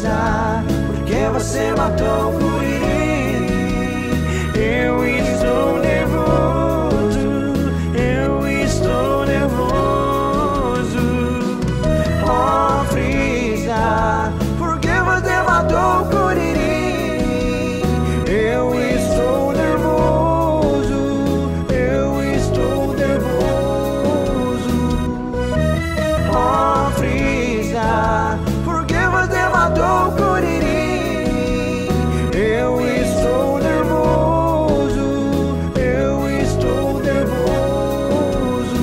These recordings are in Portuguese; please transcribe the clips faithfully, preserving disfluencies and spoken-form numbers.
Frisa, porque você matou o Kuririn. Eu estou nervoso, eu estou nervoso. Oh, Frisa, porque você matou o Kuririn. Eu estou nervoso, eu estou nervoso. Oh, Frisa, porque você matou o Kuririn. Eu estou nervoso, eu estou nervoso.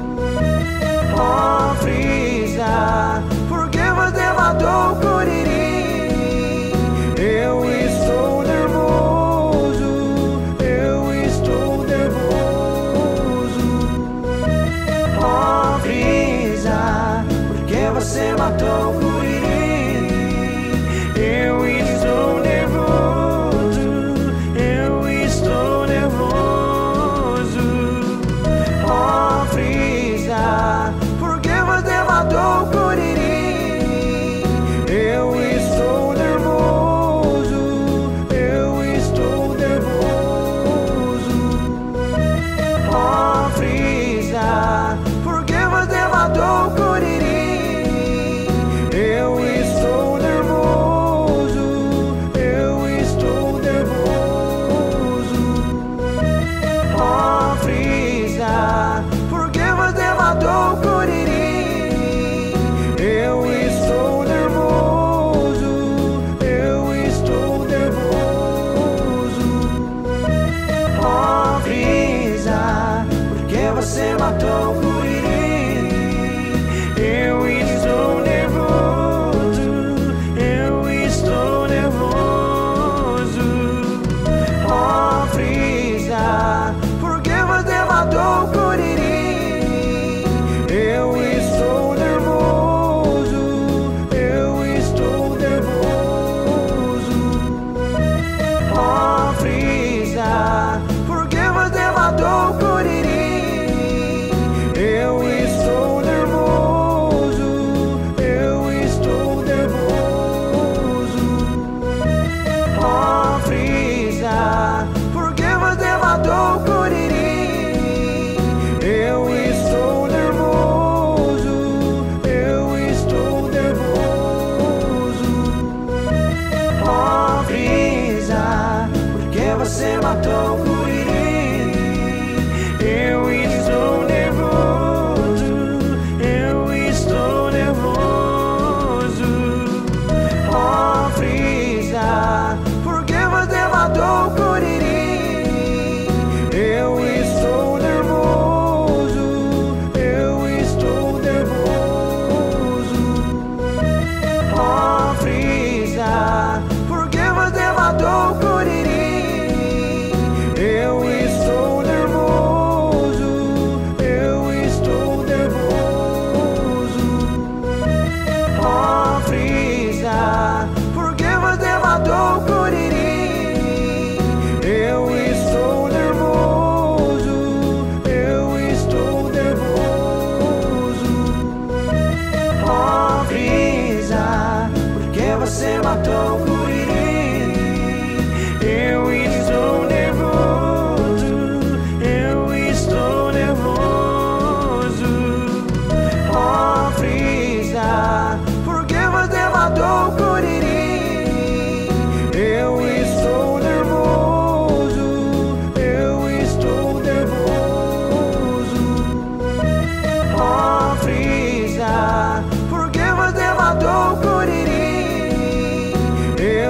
Oh, Frisa, porque você matou o Kuririn. Eu estou nervoso, eu estou nervoso. Oh, Frisa, porque você matou o Kuririn. Eu estou nervoso, eu estou nervoso. Oh, Frisa, porque você matou o Kuririn. Eu estou nervoso, eu estou nervoso. Oh, Frisa, porque você matou o Kuririn. Eu estou nervoso, eu estou nervoso. Oh, Frisa, porque você matou o Kuririn. Eu estou nervoso, eu estou nervoso. Oh, Frisa, porque você matou o Kuririn. Eu estou nervoso, eu estou nervoso. Oh, Frisa, porque você matou o Kuririn. Eu estou nervoso, eu estou nervoso. Oh, Frisa, porque você matou o Kuririn. Eu estou nervoso, eu estou nervoso. Oh, Frisa, porque você matou o Kuririn. Eu estou nervoso, eu estou nervoso. Oh, Frisa, porque você matou o Kuririn. Eu estou nervoso, eu estou nervoso. Oh, Frisa, porque você matou o Kuririn. Eu estou nervoso, eu estou nervoso. Oh, Frisa, porque você matou o Kuririn. Eu estou nervoso, eu estou nervoso. Oh, Frisa, porque você matou o Kuririn. Eu estou nervoso, eu estou nervoso. Oh, Frisa, porque você matou o Kuririn. Eu estou nervoso, eu estou nervoso. Oh, Frisa, porque você matou o Kuririn. Eu estou nervoso, eu estou nervoso. Oh, Frisa, porque você matou o Kuririn.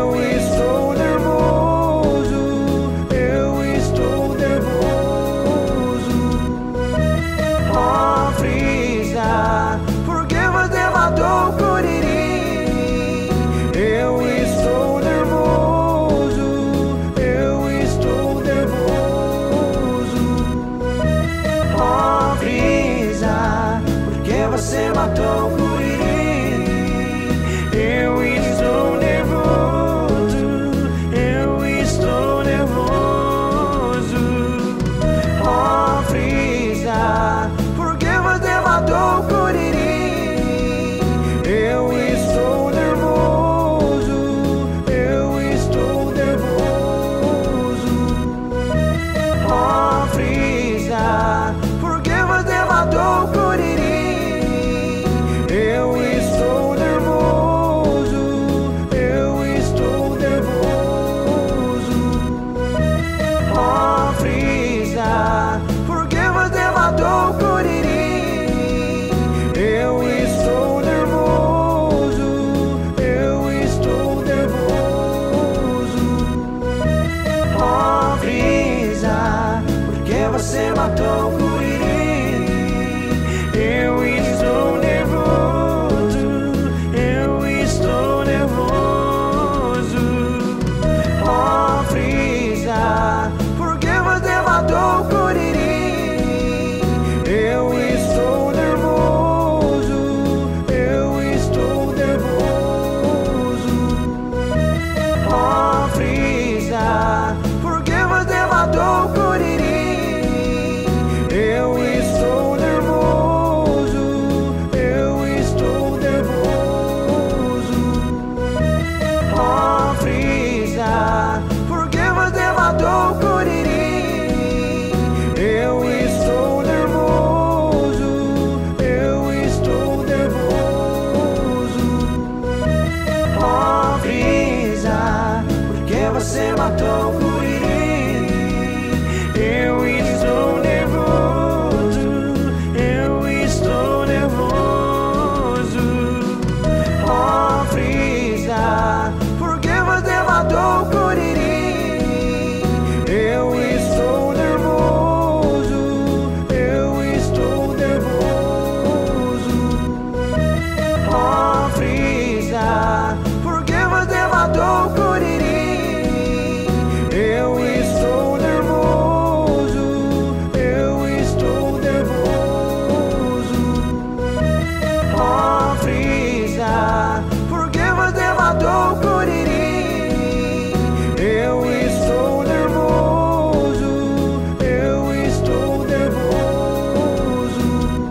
matou Curirim. Eu estou nervoso, eu estou nervoso.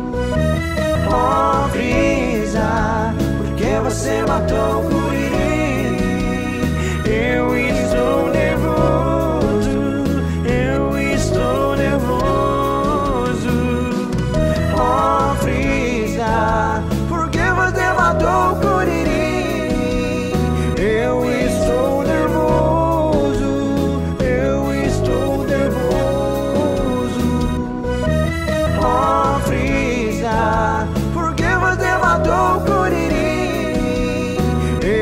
Oh, Frisa, por que você matou Curirim? Eu estou nervoso, eu estou nervoso. Oh, Frisa, por que você matou Curirim? Eu estou nervoso, eu estou nervoso. Oh, Frisa, por que você matou Curirim?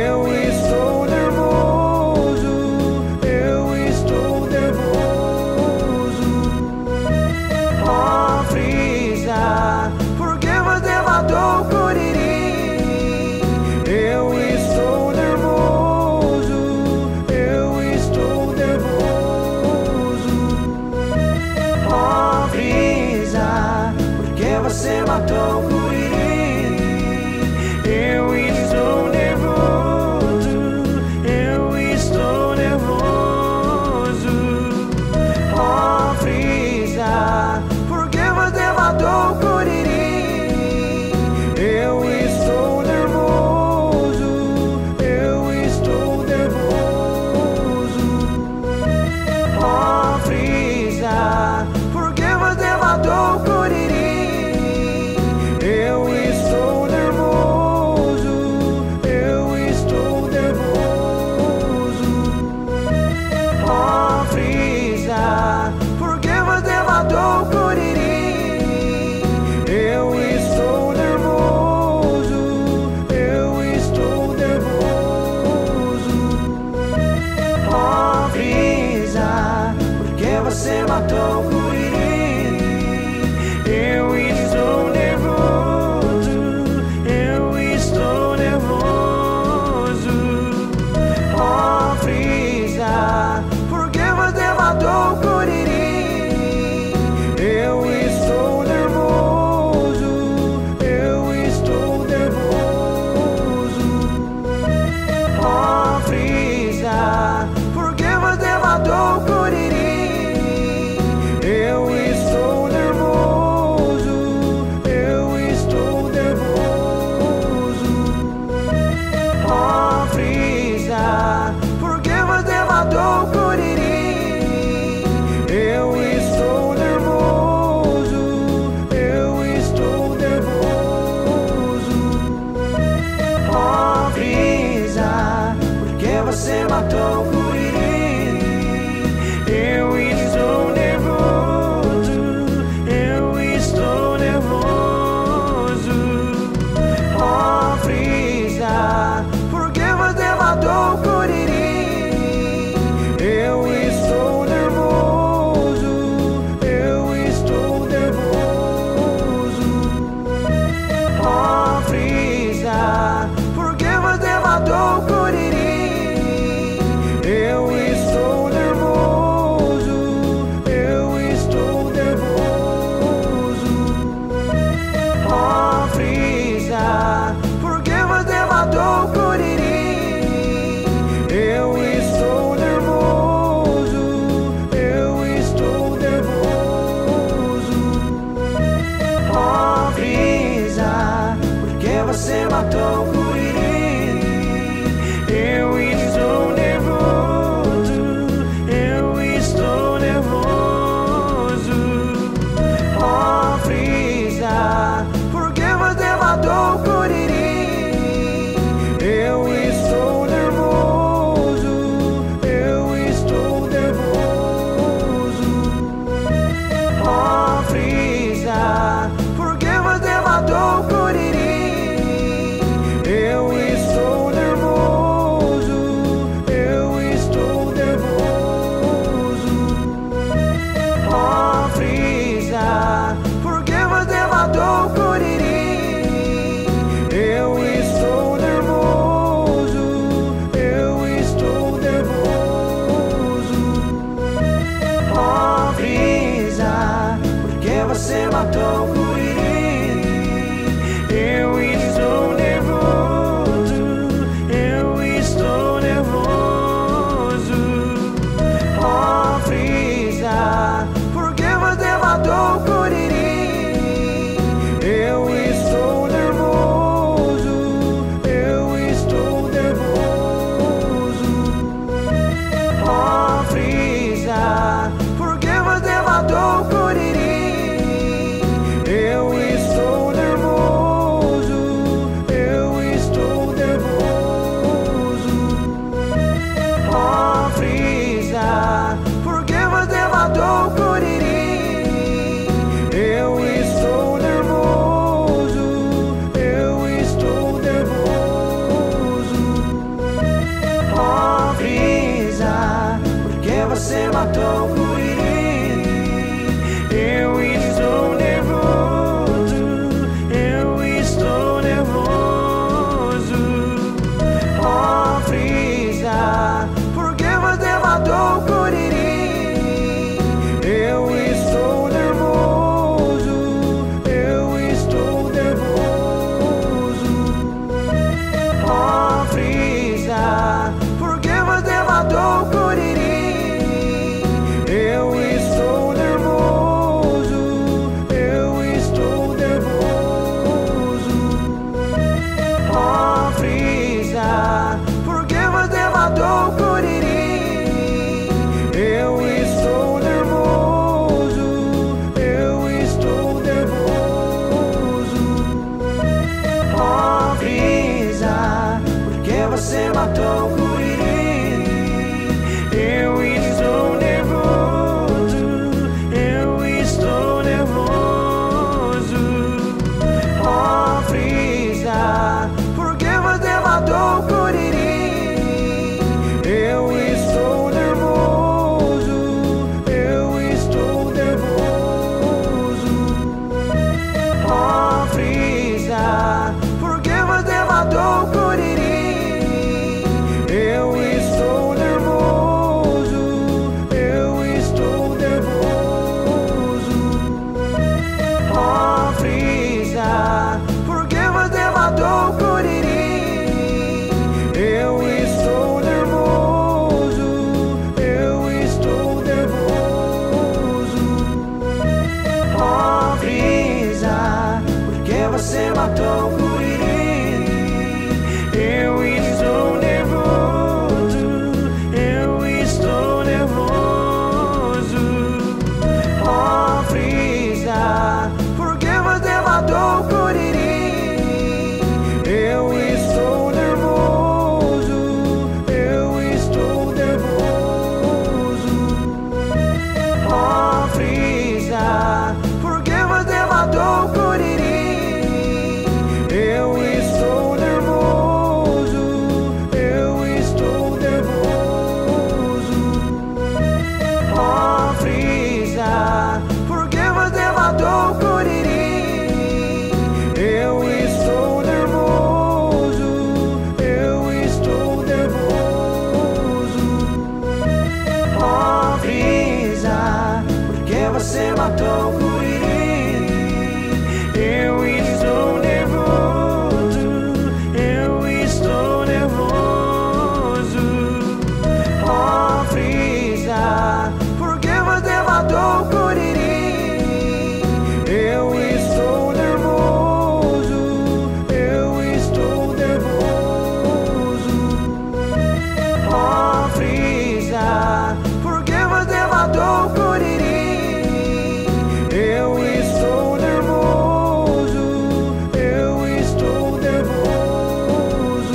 você matou o Curirim. Eu estou nervoso, eu estou nervoso. Oh, Frieza, por que você matou o Curirim? Eu estou nervoso, eu estou nervoso. Oh, Frieza, por que você matou o Curirim? Eu estou nervoso, eu estou nervoso. Oh, Frieza, por que você matou o Curirim? Eu estou nervoso, eu estou nervoso. Oh, Frieza, por que você matou o Curirim? Eu estou nervoso, eu estou nervoso. Oh, Frieza, por que você matou o Curirim? Eu estou nervoso, eu estou nervoso. Oh, Frieza, por que você matou o Curirim? Eu estou nervoso, eu estou nervoso. Oh, Frieza, por que você matou o Curirim? Eu estou nervoso, eu estou nervoso. Oh, Frieza, por que você matou o Curirim? Eu estou nervoso, eu estou nervoso. Oh, Frieza, por que você matou o Curirim? Eu estou nervoso, eu estou nervoso. Oh, Frieza, por que você matou o Curirim? Eu estou nervoso, eu estou nervoso. Oh, Frieza, por que você matou o Curirim? Eu estou nervoso, eu estou nervoso. Oh, Frieza, por que você matou o Curirim? Eu estou nervoso, eu estou nervoso. Oh, Frieza, por que você matou o Curirim? Eu estou nervoso, eu estou nervoso. Oh, Frieza, por que você matou o Curirim? Eu estou nervoso, eu estou nervoso.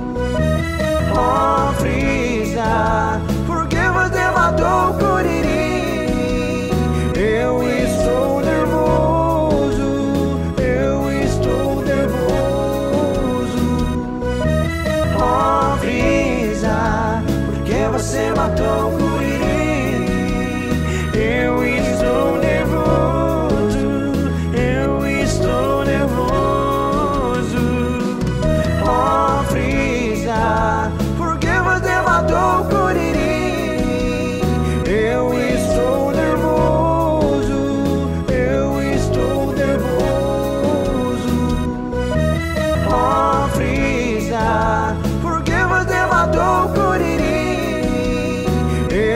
Oh, Frieza, por que você matou o Curirim? Eu estou nervoso, eu estou nervoso. Oh, Frieza, por que você matou o Curirim? Eu estou nervoso, eu estou nervoso. Oh, Frieza, por que você matou o Curirim? Eu estou nervoso, eu estou nervoso. Oh, Frieza, por que você matou o Curirim?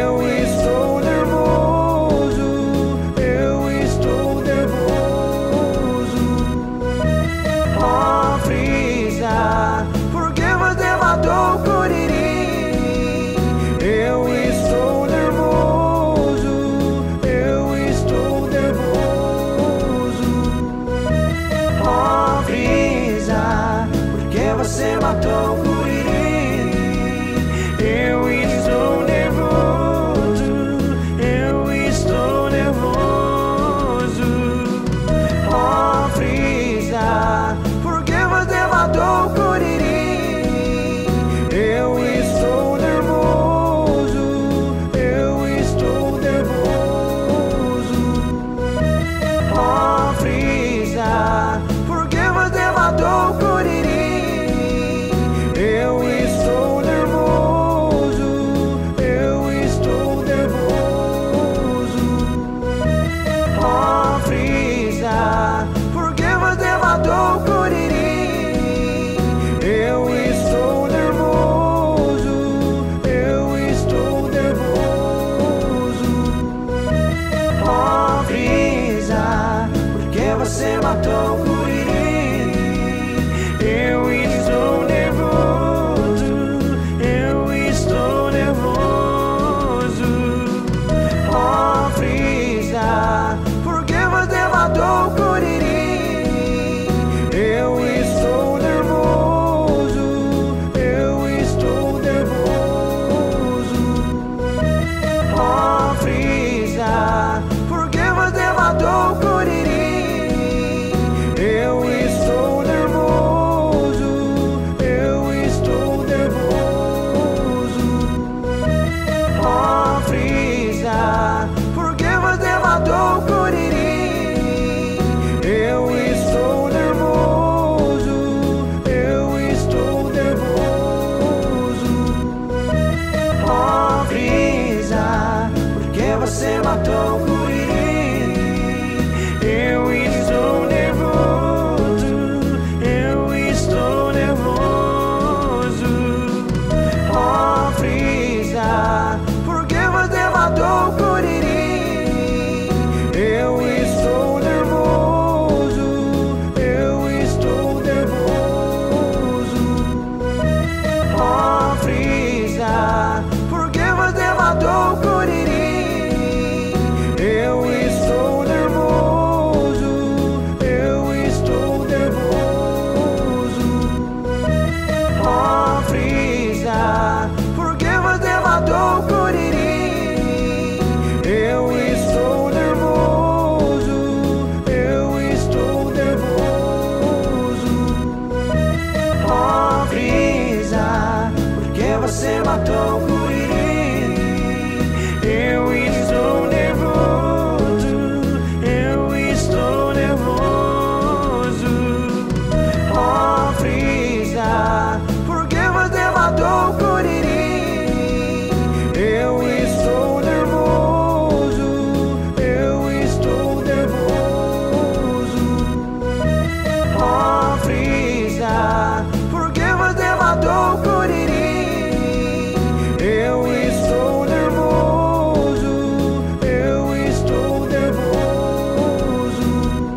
você matou o Curirim. Eu estou nervoso, eu estou nervoso. Oh, Frisa, por que você matou o Curirim? Eu estou nervoso, eu estou nervoso. Oh, Frisa, por que você matou o Curirim? Eu estou nervoso, eu estou nervoso.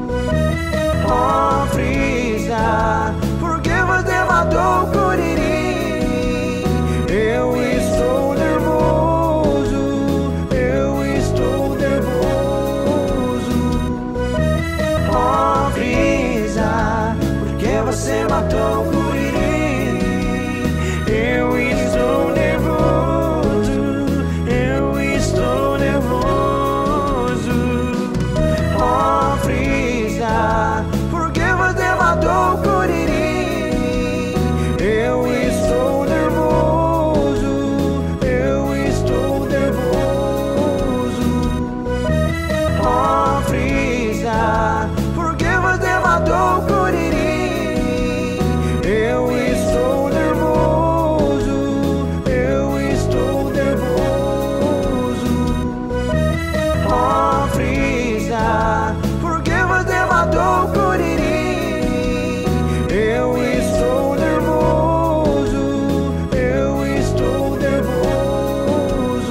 Oh, Frisa, por que você matou o Curirim? Eu estou nervoso, eu estou nervoso. Oh, Frisa, por que você matou o Curirim? Eu estou nervoso, eu estou nervoso. Oh, Frisa, por que você matou o Curirim? Eu estou nervoso, eu estou nervoso. Oh, Frisa, por que você matou o Curirim? Eu estou nervoso, eu estou nervoso. Oh, Frisa, por que você matou o Curirim? Eu estou nervoso, eu estou nervoso.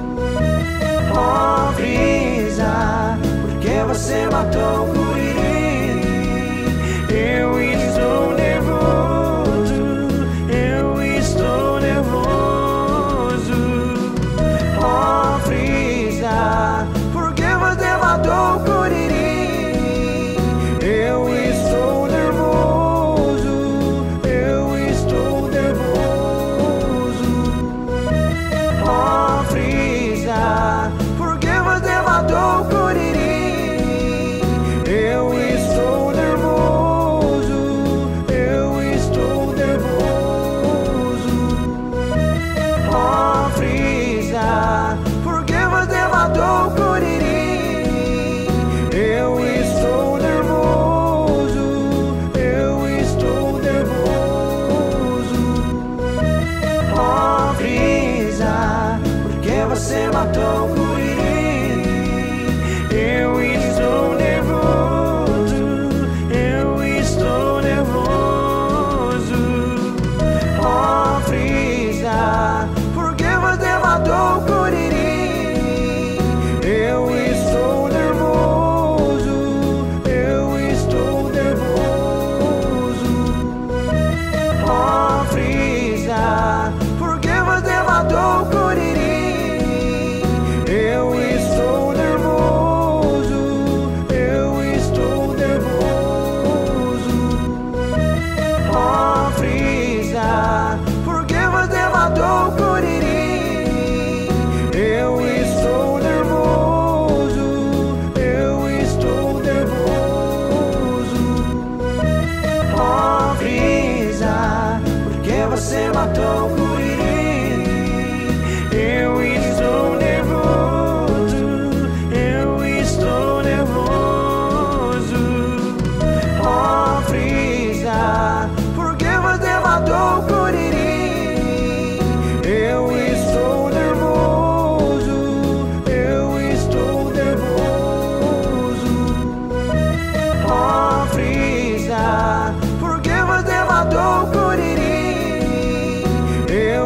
Oh, Frisa, por que você matou o Curirim? Eu estou nervoso, eu estou nervoso. Oh, Frisa, por que você matou o Curirim? Eu estou nervoso, eu estou nervoso. Oh, Frisa, por que você matou o Curirim? Eu estou nervoso, eu estou nervoso. Oh, Frisa, por que você matou o Curirim? Eu estou nervoso, eu estou nervoso. Oh, Frisa, por que você matou o Curirim? Eu estou nervoso, eu estou nervoso. Oh, Frisa, por que você matou o Curirim? Eu estou nervoso, eu estou nervoso. Oh, Frisa, por que você matou o Curirim? Eu estou nervoso, eu estou nervoso. Oh, Frisa, por que você matou o Curirim? Eu estou nervoso, eu estou nervoso. Oh, Frisa, por que você matou o Curirim? Eu estou nervoso, eu estou nervoso. Oh, Frisa, por que você matou o Curirim? Eu estou nervoso, eu estou nervoso. Oh, Frisa, por que você matou o Curirim? Eu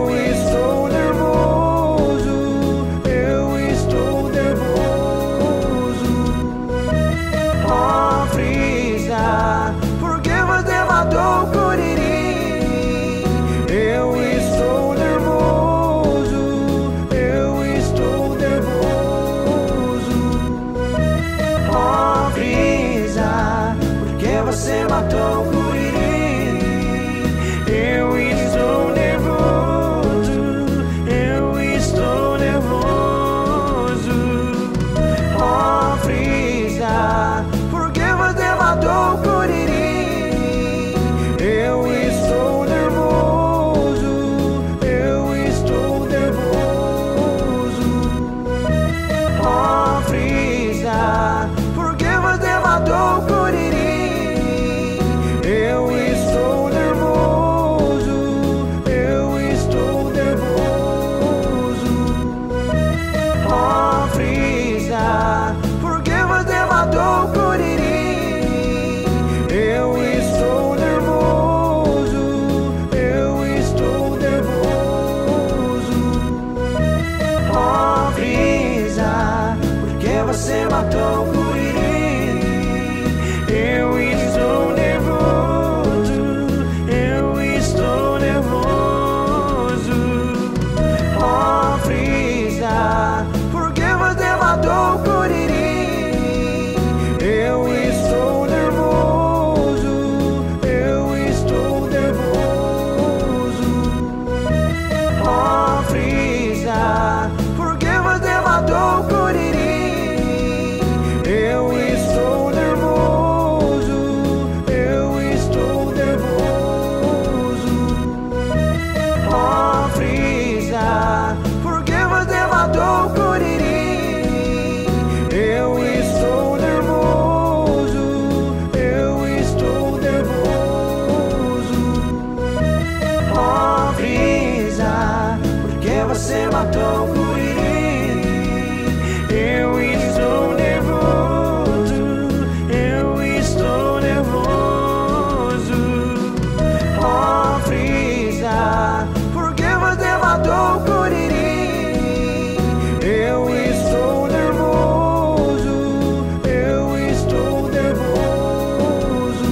matou Curirim. Eu estou nervoso, eu estou nervoso. Oh, Frieza, por que você matou Curirim? Eu estou nervoso, eu estou nervoso.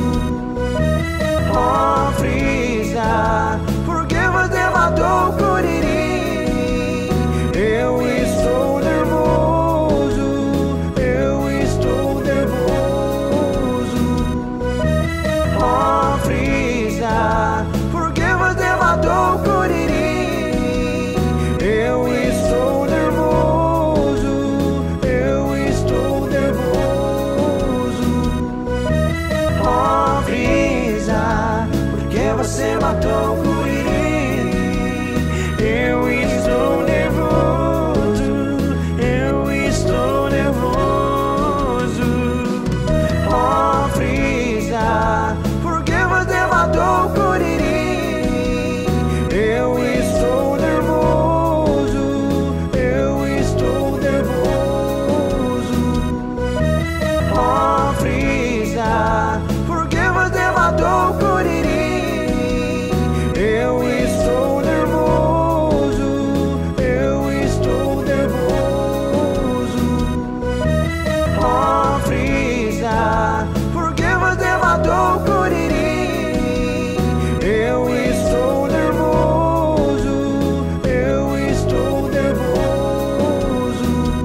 Oh, Frieza, por que você matou Curirim? Eu estou nervoso, eu estou nervoso. Oh, Frieza, por que você matou Curirim? Eu estou nervoso, eu estou nervoso. Oh, Frieza, por que você matou Curirim? Eu estou nervoso, eu estou nervoso. Oh, Frieza, por que você matou Curirim? Eu estou nervoso, eu estou nervoso. Oh, Frieza, por que você matou Curirim? Eu estou nervoso, eu estou nervoso. Oh, Frieza, por que você matou Curirim? Eu estou nervoso, eu estou nervoso.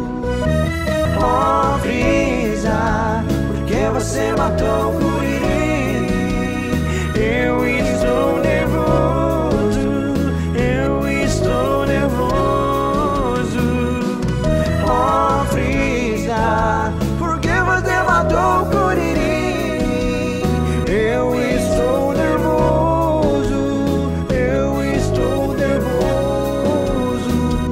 Oh, Frieza, por que você matou Curirim? Eu estou nervoso, eu estou nervoso. Oh, Frieza, por que você matou Curirim? Eu estou nervoso, eu estou nervoso.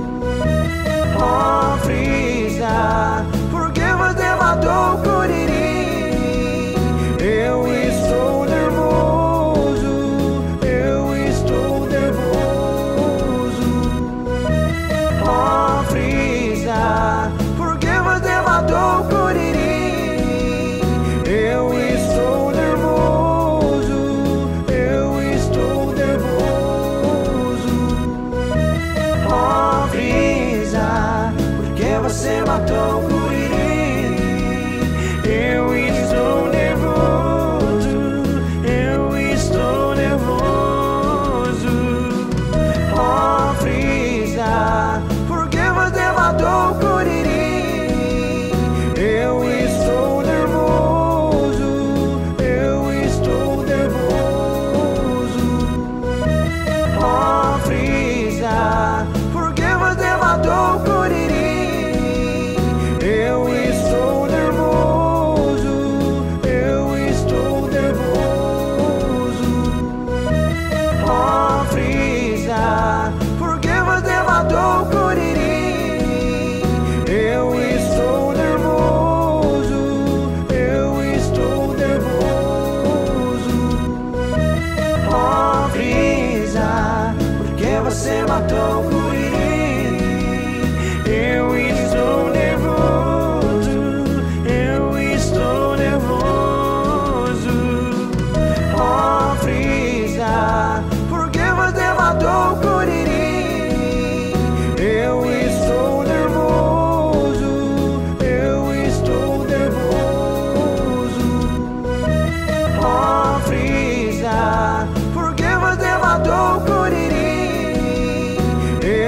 Oh, Frieza, por que você matou Curirim? Eu estou nervoso, eu estou nervoso. Oh, Frieza, por que você matou Curirim? Eu estou nervoso, eu estou nervoso. Oh, Frieza, por que você matou Curirim? Eu estou nervoso, eu estou nervoso. Oh, Frieza, por que você matou Curirim? Eu estou nervoso, eu estou nervoso. Oh, Frieza, por que você matou Curirim? Eu estou nervoso, eu estou nervoso. Oh, Frieza, por que você matou Curirim? Eu estou nervoso, eu estou nervoso. Oh, Frieza, por que você matou Curirim? Eu estou nervoso, eu estou nervoso. Oh, Frieza, por que você matou Curirim? Eu estou nervoso, eu estou nervoso. Oh, Frieza, por que você matou Curirim?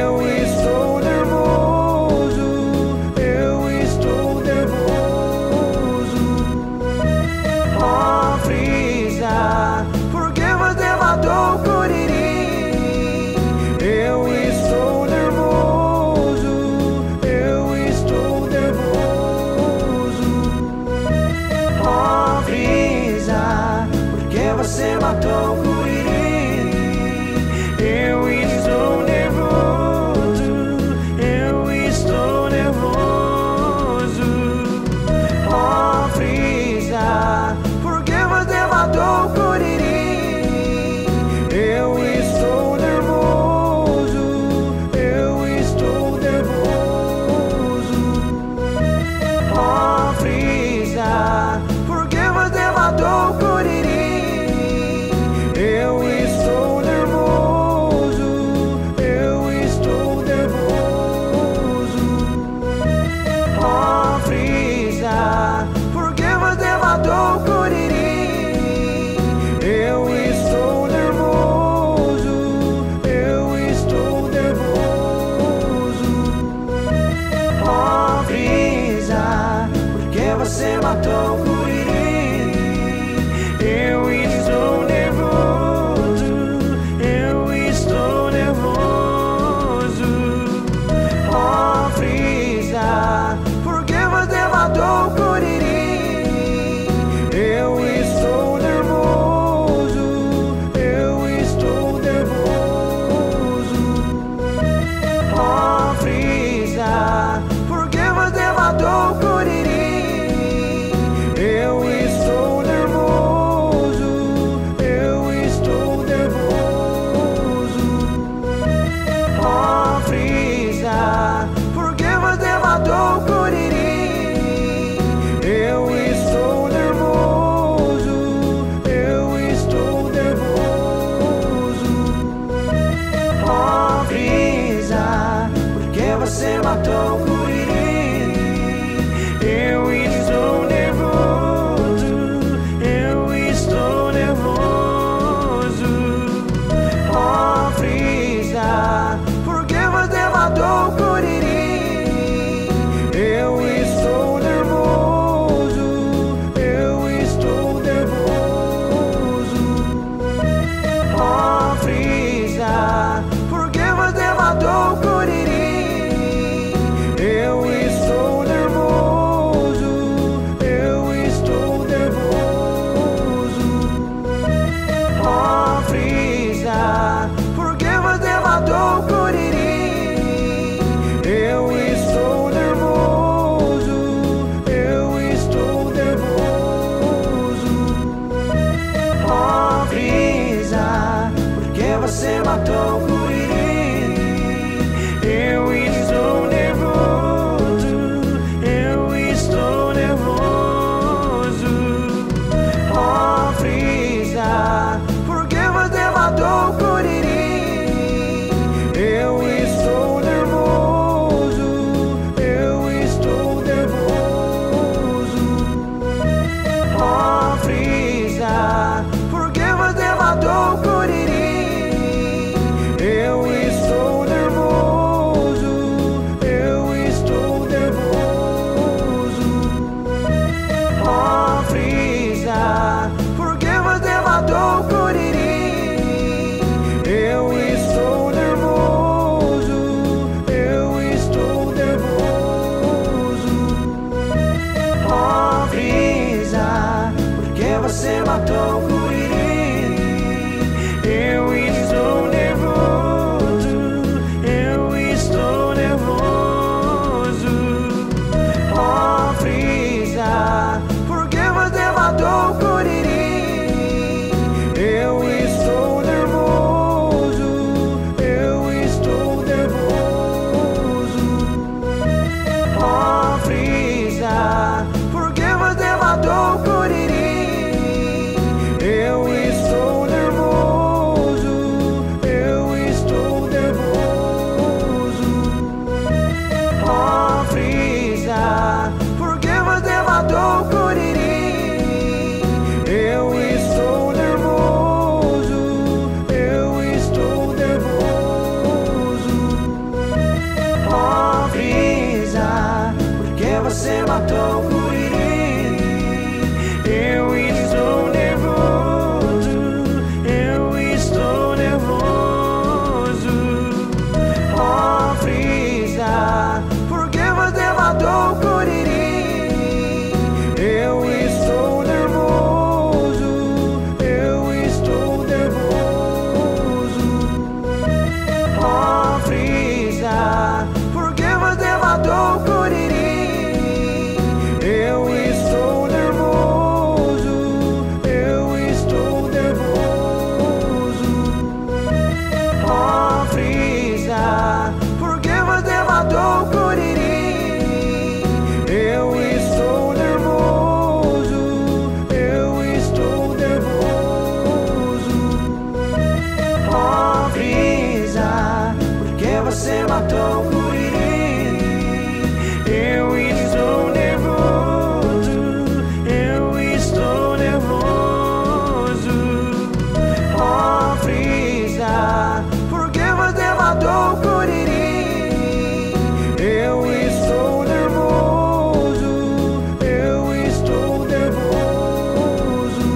você matou o Curirim. Eu estou nervoso, eu estou nervoso. Oh, Frisa, por que você matou o Curirim? Eu estou nervoso, eu estou nervoso.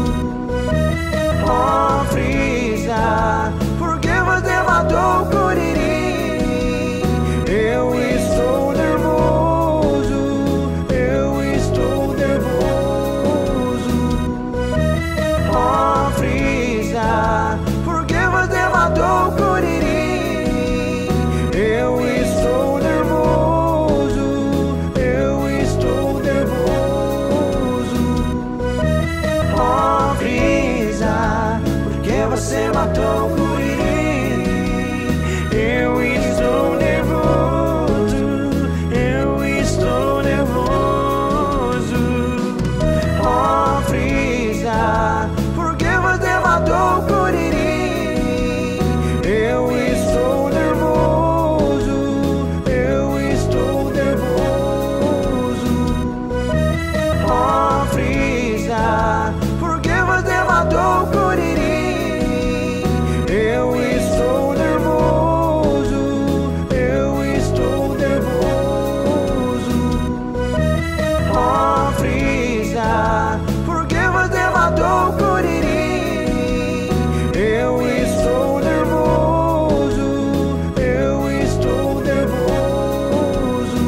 Oh, Frisa, por que você matou o Curirim? Eu estou nervoso, eu estou nervoso. Oh, Frisa, por que você matou o Curirim? Eu estou nervoso, eu estou nervoso. Oh, Frisa, por que você matou o Curirim? Eu estou nervoso, eu estou nervoso. Oh, Frisa, por que você matou o Curirim? Eu estou nervoso, eu estou nervoso. Oh, Frisa, por que você matou o Curirim? Eu estou nervoso, eu estou nervoso. Oh, Frisa, por que você matou o Curirim? Eu estou nervoso, eu estou nervoso.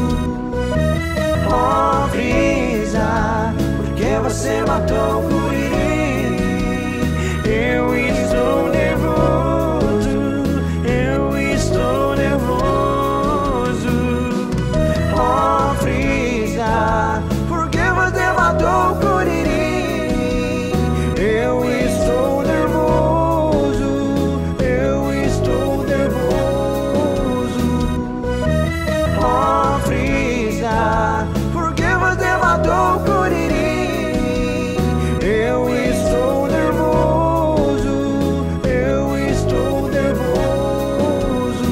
Oh, Frisa, por que você matou o Curirim? Eu estou nervoso, eu estou nervoso. Oh, Frisa, por que você matou o Curirim? Eu estou nervoso, eu estou nervoso. Oh, Frisa, por que você matou o Curirim? Eu estou nervoso, eu estou nervoso.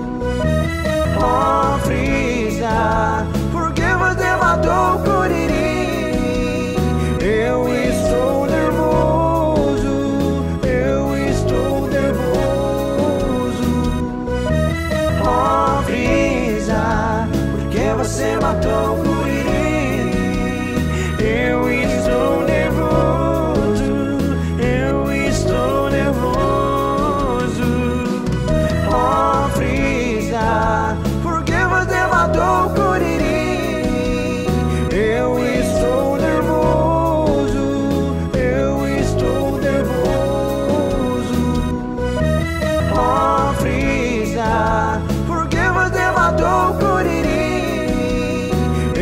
Oh, Frisa, por que você matou o Curirim? Eu estou nervoso, eu estou nervoso. Oh, Frisa, por que você matou o Curirim? Eu estou nervoso, eu estou nervoso. Oh, Frisa, por que você matou o Curirim? Eu estou nervoso, eu estou nervoso. Oh, Frisa, por que você matou o Curirim?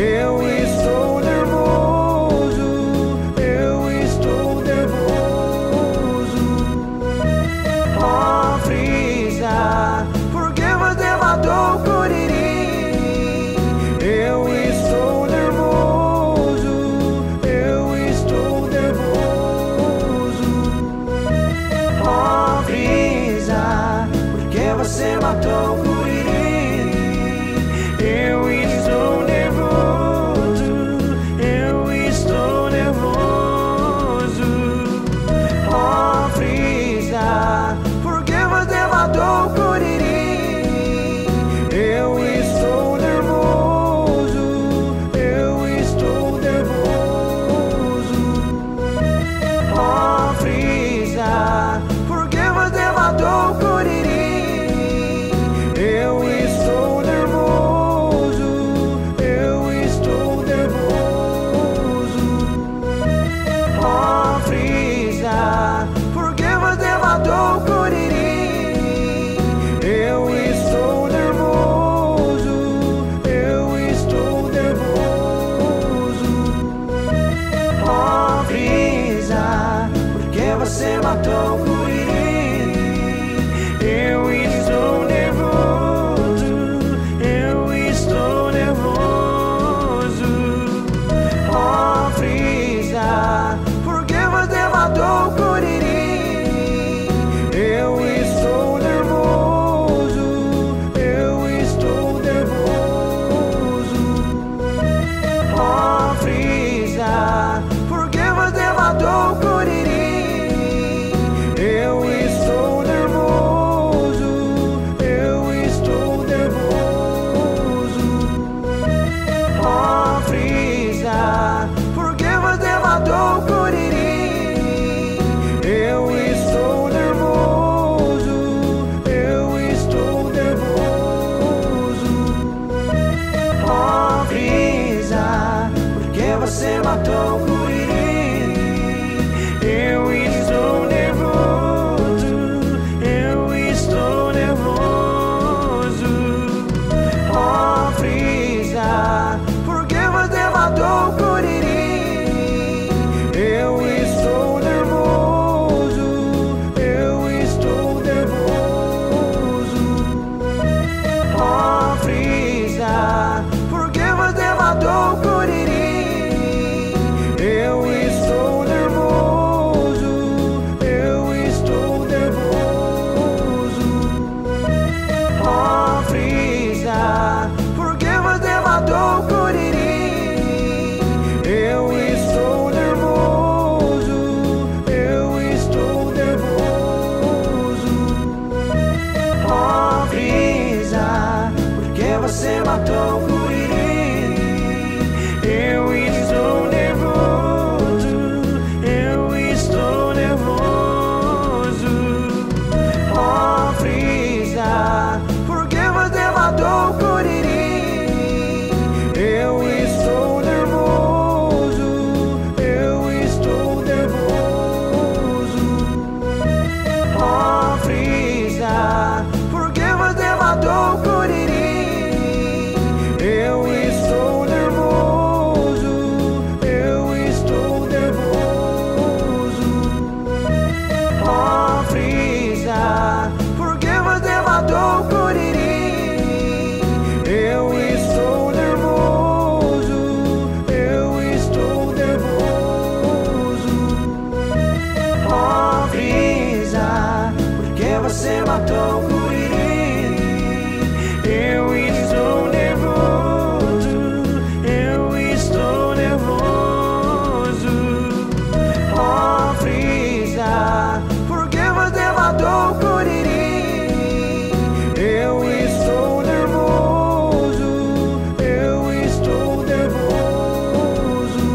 você matou o Curirim. Eu estou nervoso, eu estou nervoso. Oh, Frisa, por que você matou o Curirim? Eu estou nervoso, eu estou nervoso. Oh, Frisa, por que você matou o Curirim? Eu estou nervoso, eu estou nervoso. Oh, Frisa, por que você matou o Curirim? Eu estou nervoso, eu estou nervoso. Oh, Frisa, por que você matou o Curirim? Eu estou nervoso, eu estou nervoso. Oh, Frisa, por que você matou o Curirim? Eu estou nervoso, eu estou nervoso.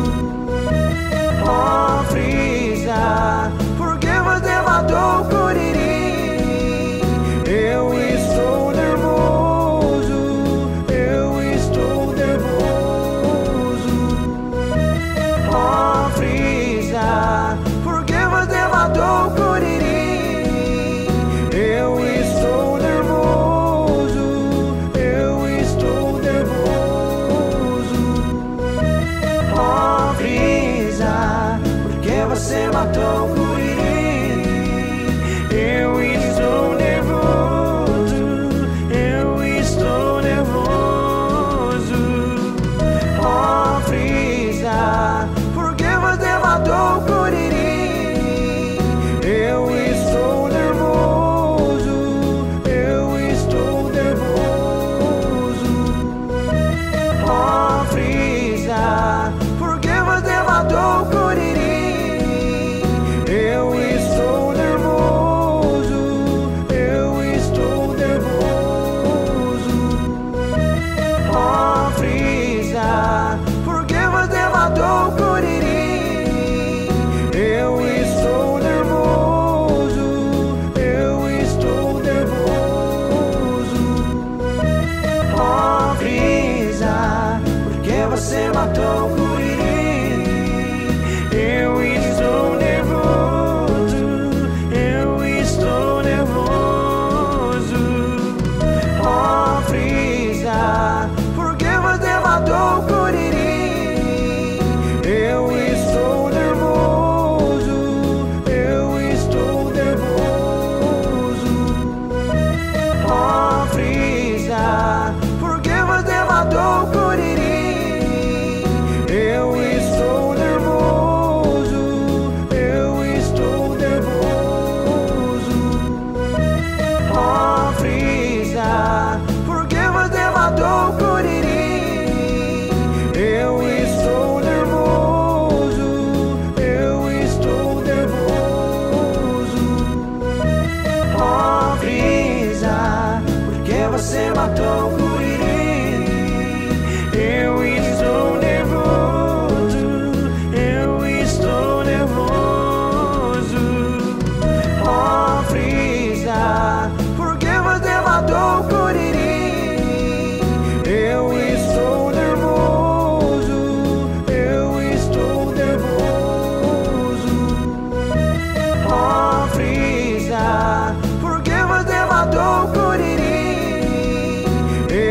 Oh, Frisa, por que você matou o Curirim? Eu estou nervoso, eu estou nervoso. Oh, Frisa, por que você matou o Curirim? Eu estou nervoso, eu estou nervoso. Oh, Frisa, por que você matou o Curirim? Eu estou nervoso, eu estou nervoso. Oh, Frisa, por que você matou o Curirim? Eu estou nervoso, eu estou nervoso. Oh, Frisa, por que você matou o Curirim? Eu estou nervoso, eu estou nervoso. Oh, Frisa, por que você matou o Curirim? Eu estou nervoso, eu estou nervoso. Oh, Frisa, por que você matou o Curirim? Eu estou nervoso, eu estou nervoso. Oh, Frisa, por que você matou o Curirim? Eu estou nervoso, eu estou nervoso. Oh, Frisa, por que você matou o Curirim? Eu estou nervoso, eu estou nervoso. Oh, Frisa, por que você matou o Curirim? Eu estou nervoso, eu estou nervoso. Oh, Frisa, por que você matou o Curirim? Eu estou nervoso, eu estou nervoso. Oh, Frisa, por que você matou o Curirim? Eu estou nervoso, eu estou nervoso. Oh, Frisa, por que você matou o Curirim?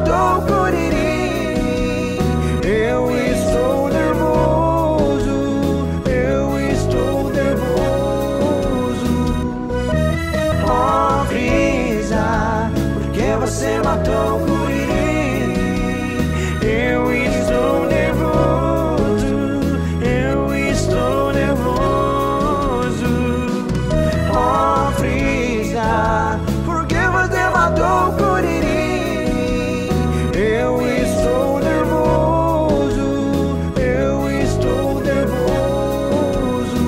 matou Curirim. Eu estou nervoso, eu estou nervoso. Oh, Brisa, por que você matou Curirim? Eu estou nervoso, eu estou nervoso. Oh, Brisa, por que você matou Curirim? Eu estou nervoso, eu estou nervoso.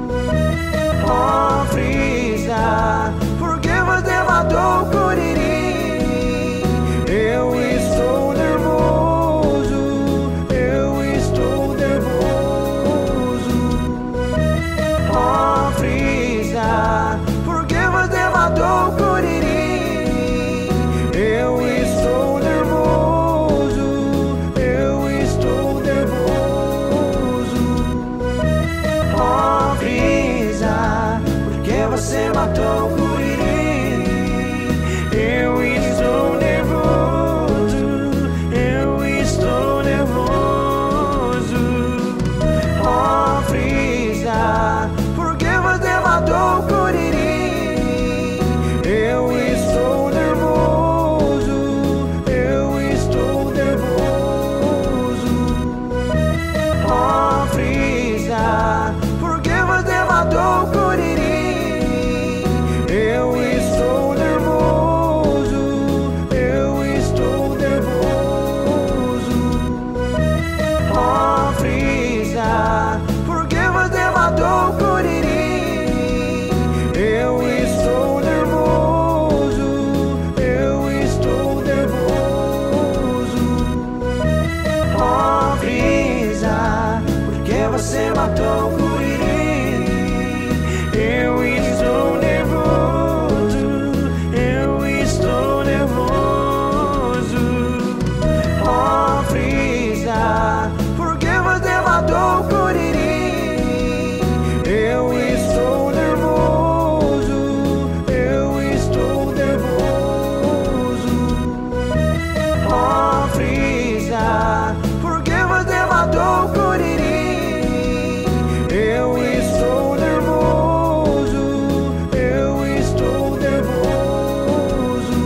Oh, Brisa, por que você matou Curirim? Eu estou nervoso, eu estou nervoso. Oh, Brisa, por que você matou Curirim? Eu estou nervoso, eu estou nervoso. Oh, Brisa, por que você matou Curirim? Eu estou nervoso, eu estou nervoso. Oh, Brisa, por que você matou Curirim? Eu estou nervoso, eu estou nervoso. Oh, Brisa, por que você matou Curirim? Eu estou nervoso, eu estou nervoso. Oh, Brisa, por que você matou Curirim? Eu estou nervoso, eu estou nervoso. Oh, Brisa, por que você matou Curirim? Eu estou nervoso, eu estou nervoso. Oh, Brisa, por que você matou Curirim? Eu estou nervoso, eu estou nervoso. Oh, Brisa, por que você matou Curirim? Eu estou nervoso, eu estou nervoso.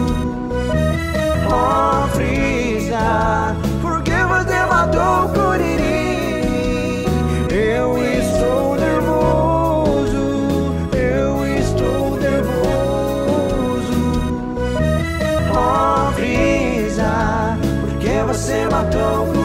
Oh, Brisa, por que você matou Curirim? Eu estou nervoso, eu estou nervoso. Oh, Brisa, por que você matou Curirim?